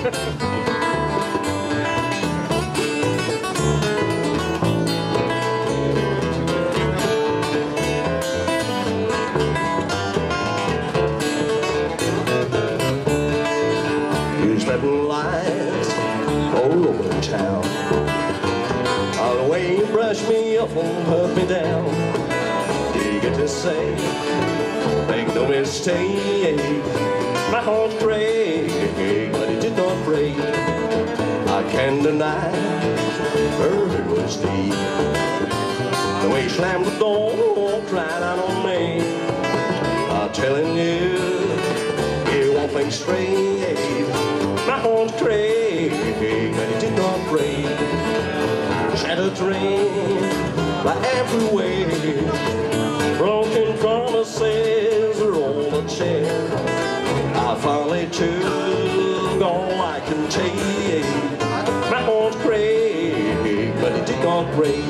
Lights all over town. All the way you brush me up and hurt me down. You get to say, make no mistake, my heart breaks, but it did not break. I can't deny, hurt was deep. The way you slammed the door, cried out on me. I'm telling you, you won't think straight. My heart craved, but it did not break. Shattered dreams by every way. Broken promises are on the chair. I finally took all I can take. My heart craved, but it did not break.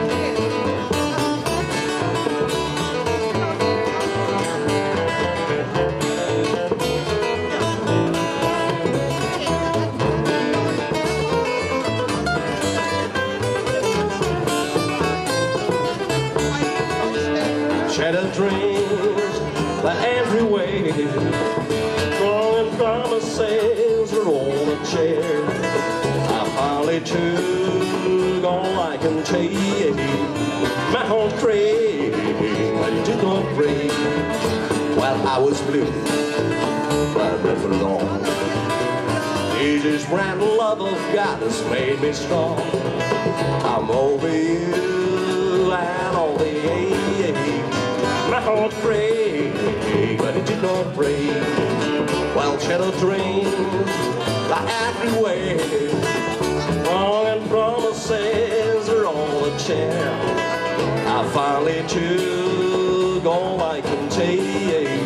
Shattered dreams by every way. Broken promises are on a chair. I finally took all I can take. My heart craved, but it did not break. Well, I was blue, but I never long. Jesus' brand love of God has made me strong. I'm over you and all the ache. My heart craved, but it did not break. Well, shattered dreams by every way. Wrong promises are all a chair. I finally took all I can take.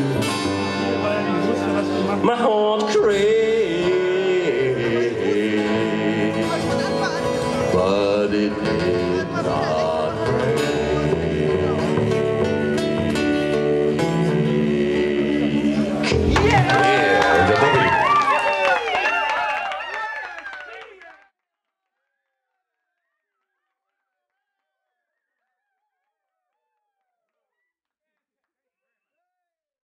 My heart craved, but it